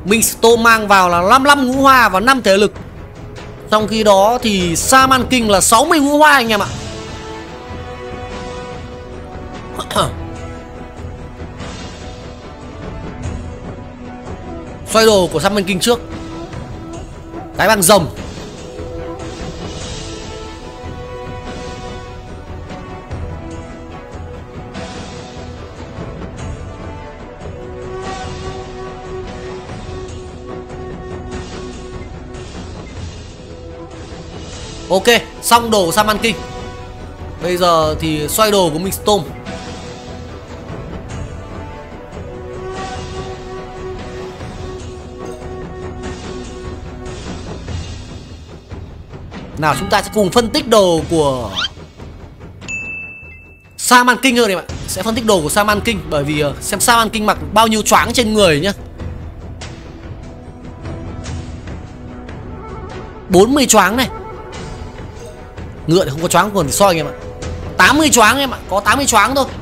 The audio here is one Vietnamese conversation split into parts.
Minh Storm mang vào là 55 ngũ hoa và 5 thể lực. Trong khi đó thì Shaman King là 60 ngũ hoa anh em ạ. Xoay đồ của Shaman King trước. Cái băng rồng. Ok, xong đồ của Shaman King. Bây giờ thì xoay đồ của Minh Storm. Nào chúng ta sẽ cùng phân tích đồ của Shaman King hơn em ạ. Sẽ phân tích đồ của Shaman King bởi vì xem Shaman King mặc bao nhiêu choáng trên người nhá. 40 choáng này. Ngựa thì không có choáng còn soi anh em ạ. 80 choáng em ạ, có 80 choáng thôi.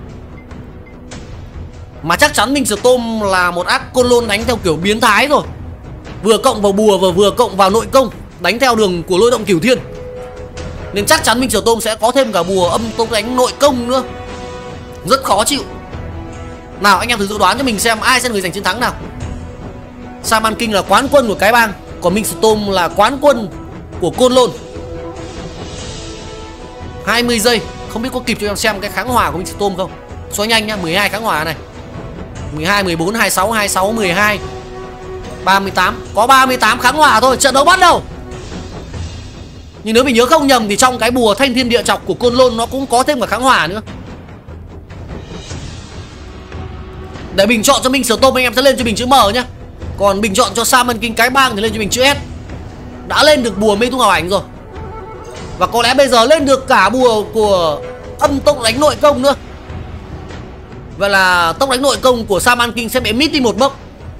Mà chắc chắn Minh Storm là một ác côn lôn đánh theo kiểu biến thái rồi. Vừa cộng vào bùa và vừa cộng vào nội công, đánh theo đường của lôi động cửu thiên. Nên chắc chắn Minh Storm sẽ có thêm cả bùa âm tốc đánh nội công nữa. Rất khó chịu. Nào anh em thử dự đoán cho mình xem ai sẽ là người giành chiến thắng nào. Shaman King là quán quân của cái bang, còn Minh Storm là quán quân của côn lôn. 20 giây. Không biết có kịp cho em xem cái kháng hỏa của Minh Storm không. Xoay nhanh nhá, 12 kháng hỏa này. 12, 14, 26, 26, 12 38. Có 38 kháng hỏa thôi. Trận đấu bắt đầu. Nhưng nếu mình nhớ không nhầm thì trong cái bùa thanh thiên địa chọc của côn lôn nó cũng có thêm cả kháng hỏa nữa. Để bình chọn cho Minh Storm anh em sẽ lên cho mình chữ M nhá. Còn bình chọn cho Shaman King cái bang thì lên cho mình chữ S. Đã lên được bùa mê tung ảo ảnh rồi. Và có lẽ bây giờ lên được cả bùa của âm tốc đánh nội công nữa. Vậy là tốc đánh nội công của Shaman King sẽ bị mít đi một bốc.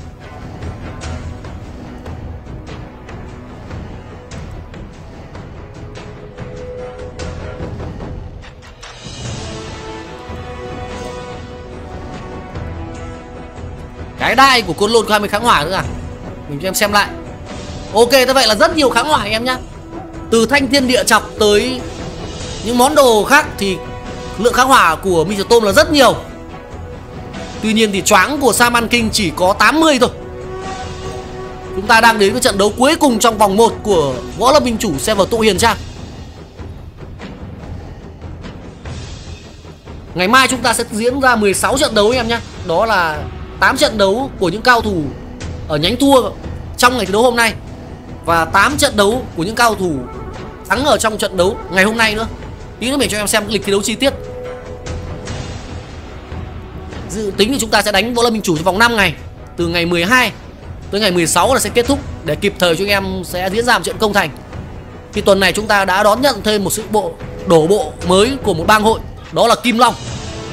Cái đai của côn lôn có 20 kháng hỏa nữa à. Mình cho em xem lại. Ok, thế vậy là rất nhiều kháng hỏa anh em nhá. Từ thanh thiên địa chọc tới những món đồ khác thì lượng kháng hỏa của Minh Storm là rất nhiều. Tuy nhiên thì choáng của Shaman King chỉ có 80 thôi. Chúng ta đang đến với trận đấu cuối cùng trong vòng 1 của Võ Lâm Minh Chủ server Tụ Hiền Trang. Ngày mai chúng ta sẽ diễn ra 16 trận đấu em nhé. Đó là 8 trận đấu của những cao thủ ở nhánh thua trong ngày thi đấu hôm nay, và 8 trận đấu của những cao thủ thắng ở trong trận đấu ngày hôm nay nữa. Tí nữa mình cho em xem lịch thi đấu chi tiết. Dự tính thì chúng ta sẽ đánh Võ Lâm Minh Chủ trong vòng 5 ngày. Từ ngày 12 tới ngày 16 là sẽ kết thúc, để kịp thời cho anh em sẽ diễn ra một trận công thành. Thì tuần này chúng ta đã đón nhận thêm một sự đổ bộ mới của một bang hội, đó là Kim Long.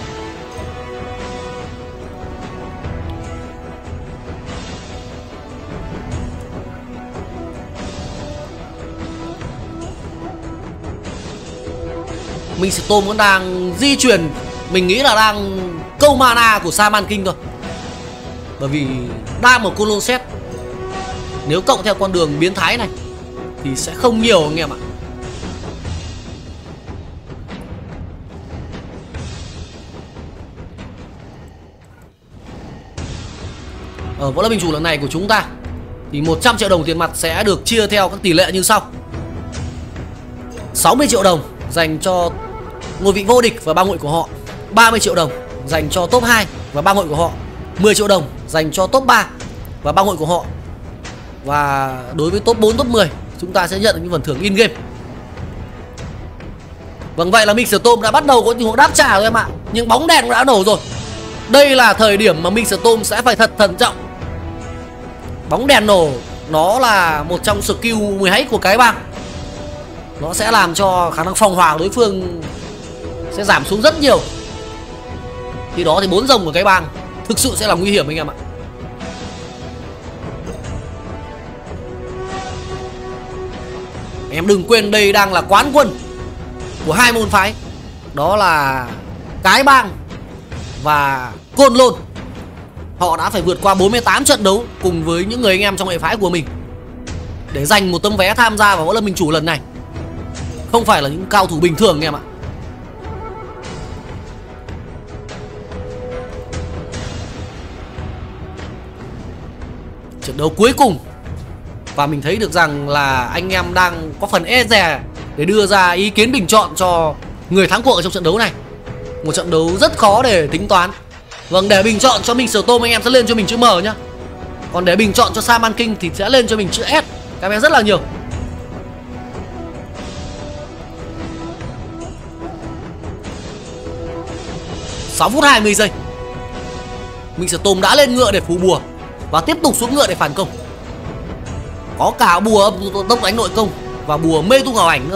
Minh Storm vẫn đang di chuyển. Mình nghĩ là đang câu mana của Shaman King thôi. Bởi vì đang một côn lôn set, nếu cộng theo con đường biến thái này thì sẽ không nhiều anh em ạ. Ở Võ Lâm Minh Chủ lần này của chúng ta thì 100 triệu đồng tiền mặt sẽ được chia theo các tỷ lệ như sau. 60 triệu đồng dành cho ngôi vị vô địch và bang hội của họ, 30 triệu đồng dành cho top 2 và bang hội của họ, 10 triệu đồng dành cho top 3 và bang hội của họ. Và đối với top 4, top 10 chúng ta sẽ nhận được những phần thưởng in game. Vâng, vậy là Minh Storm đã bắt đầu có tình huống đáp trả rồi em ạ. Nhưng bóng đèn cũng đã nổ rồi. Đây là thời điểm mà Minh Storm sẽ phải thật thận trọng. Bóng đèn nổ nó là một trong skill 12 của cái bang. Nó sẽ làm cho khả năng phòng hỏa đối phương sẽ giảm xuống rất nhiều. Khi đó thì 4 rồng của cái bang thực sự sẽ là nguy hiểm anh em ạ. Em đừng quên đây đang là quán quân của hai môn phái, đó là cái bang và côn lôn. họ đã phải vượt qua 48 trận đấu cùng với những người anh em trong hệ phái của mình để giành một tấm vé tham gia vào Võ Lâm Minh Chủ lần này. Không phải là những cao thủ bình thường anh em ạ. Trận đấu cuối cùng, và mình thấy được rằng là anh em đang có phần e dè để đưa ra ý kiến bình chọn cho người thắng cuộc ở trong trận đấu này. Một trận đấu rất khó để tính toán. Vâng, để bình chọn cho Mr. Tom anh em sẽ lên cho mình chữ M nhá. Còn để bình chọn cho Shaman King thì sẽ lên cho mình chữ S. Các em rất là nhiều. Sáu phút 20 giây. Mr. Tom đã lên ngựa để phủ bùa và tiếp tục xuống ngựa để phản công. Có cả bùa tốc đánh nội công và bùa mê tung ảo ảnh nữa.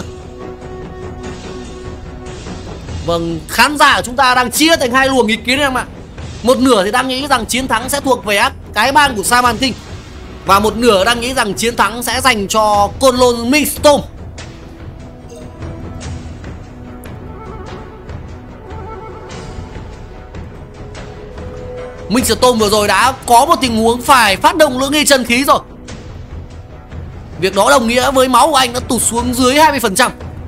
Vâng, khán giả của chúng ta đang chia thành hai luồng ý kiến em ạ. Một nửa thì đang nghĩ rằng chiến thắng sẽ thuộc về cái bang của Shaman King, và một nửa đang nghĩ rằng chiến thắng sẽ dành cho Côn Lôn Mr. Tom. Mr. Tom vừa rồi đã có một tình huống phải phát động lưỡng nghi chân khí rồi. Việc đó đồng nghĩa với máu của anh đã tụt xuống dưới 20%.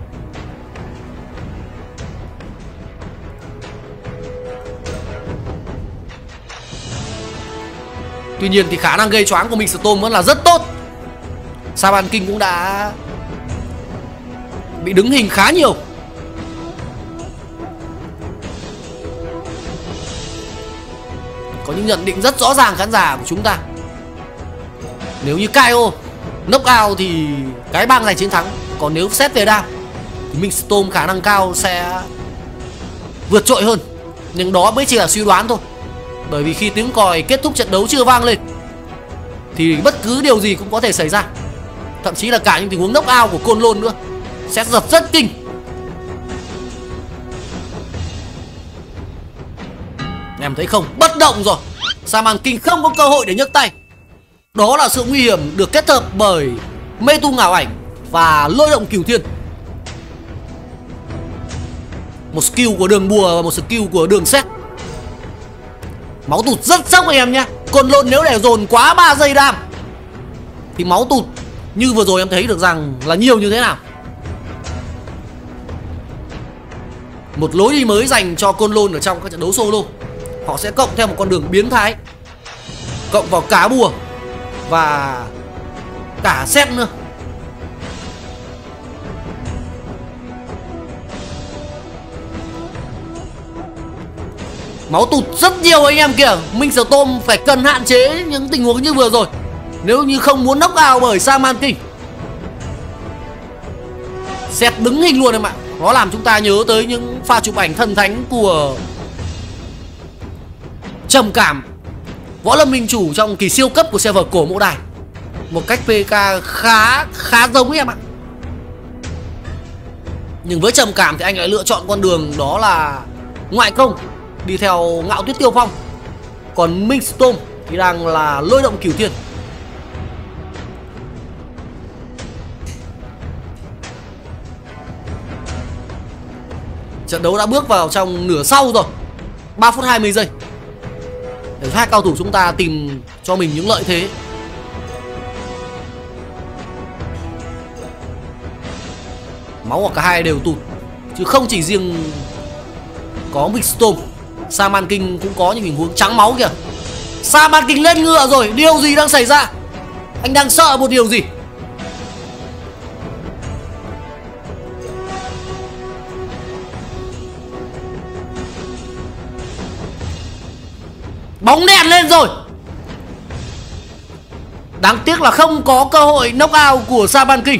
Tuy nhiên thì khả năng gây choáng của Mr. Tom vẫn là rất tốt. Shaman King cũng đã bị đứng hình khá nhiều. Có những nhận định rất rõ ràng khán giả của chúng ta. Nếu như KO knock out thì cái bang giành chiến thắng. Còn nếu xét về đam thì Mr. Tom khả năng cao sẽ vượt trội hơn. Nhưng đó mới chỉ là suy đoán thôi. Bởi vì khi tiếng còi kết thúc trận đấu chưa vang lên thì bất cứ điều gì cũng có thể xảy ra. Thậm chí là cả những tình huống knock out của Côn Lôn nữa sẽ giật rất kinh. Em thấy không? Bất động rồi. Shaman King không có cơ hội để nhấc tay. Đó là sự nguy hiểm được kết hợp bởi mê tung ảo ảnh và lôi động cửu thiên. Một skill của đường bùa và một skill của đường xét. Máu tụt rất sốc anh em nhé. Côn Lôn nếu để dồn quá 3 giây đam thì máu tụt như vừa rồi em thấy được rằng là nhiều như thế nào. Một lối đi mới dành cho Côn Lôn ở trong các trận đấu solo. Họ sẽ cộng theo một con đường biến thái, cộng vào cá bùa và cả xét nữa. Máu tụt rất nhiều anh em kìa. Mr. Tom phải cần hạn chế những tình huống như vừa rồi nếu như không muốn knock out bởi Shaman King. Xét đứng hình luôn em ạ. Nó làm chúng ta nhớ tới những pha chụp ảnh thần thánh của Trầm Cảm, Võ Lâm Minh Chủ trong kỳ siêu cấp của server cổ Mộ Đài. Một cách PK khá giống em ạ. Nhưng với Trầm Cảm thì anh lại lựa chọn con đường đó là ngoại công, đi theo Ngạo Tuyết Tiêu Phong. Còn Mr. Tom thì đang là lôi động cửu thiên. Trận đấu đã bước vào trong nửa sau rồi. 3 phút 20 giây để hai cao thủ chúng ta tìm cho mình những lợi thế. Máu của cả hai đều tụt, chứ không chỉ riêng có Mr. Tom. Shaman King cũng có những tình huống trắng máu kìa. Shaman King lên ngựa rồi. Điều gì đang xảy ra? Anh đang sợ một điều gì? Bóng đèn lên rồi. Đáng tiếc là không có cơ hội knock out của Shaman King.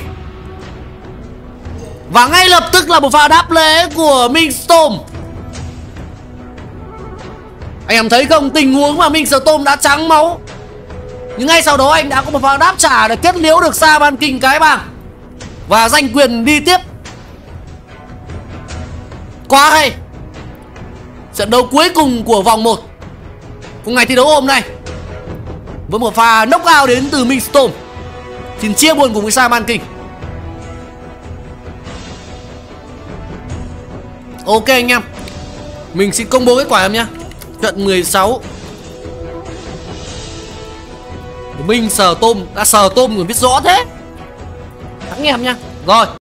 Và ngay lập tức là một pha đáp lễ của Mr. Tom. Anh em thấy không? Tình huống mà Mr. Tom đã trắng máu, nhưng ngay sau đó anh đã có một pha đáp trả để kết liễu được Shaman King cái bảng và giành quyền đi tiếp. Quá hay. Trận đấu cuối cùng của vòng 1 của ngày thi đấu hôm nay với một pha knock out đến từ Mr. Tom. Xin chia buồn cùng với Shaman King. Ok anh em, mình xin công bố kết quả em nhé. Trận 16 Minh sờ tôm, đã sờ tôm rồi biết rõ thế. Thắng em nha. Rồi